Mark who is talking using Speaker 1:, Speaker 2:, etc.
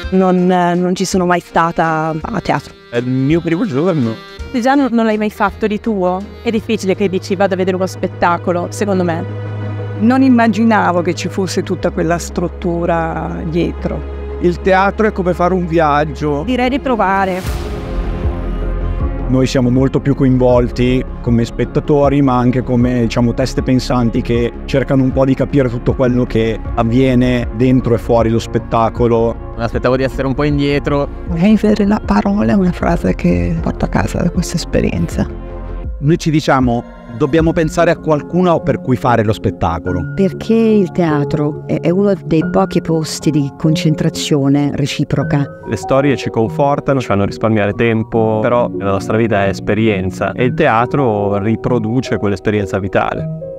Speaker 1: non ci sono mai stata a teatro.
Speaker 2: È il mio primo giorno.
Speaker 3: Se già non l'hai mai fatto di tuo, è difficile che dici vado a vedere uno spettacolo, secondo me.
Speaker 4: Non immaginavo che ci fosse tutta quella struttura dietro.
Speaker 5: Il teatro è come fare un viaggio.
Speaker 3: Direi di provare.
Speaker 6: Noi siamo molto più coinvolti come spettatori, ma anche come, diciamo, teste pensanti che cercano un po' di capire tutto quello che avviene dentro e fuori lo spettacolo.
Speaker 2: Mi aspettavo di essere un po' indietro.
Speaker 7: Vivere la parola è una frase che porto a casa da questa esperienza.
Speaker 8: Noi ci diciamo, dobbiamo pensare a qualcuno per cui fare lo spettacolo.
Speaker 9: Perché il teatro è uno dei pochi posti di concentrazione reciproca.
Speaker 10: Le storie ci confortano, ci fanno risparmiare tempo, però la nostra vita è esperienza e il teatro riproduce quell'esperienza vitale.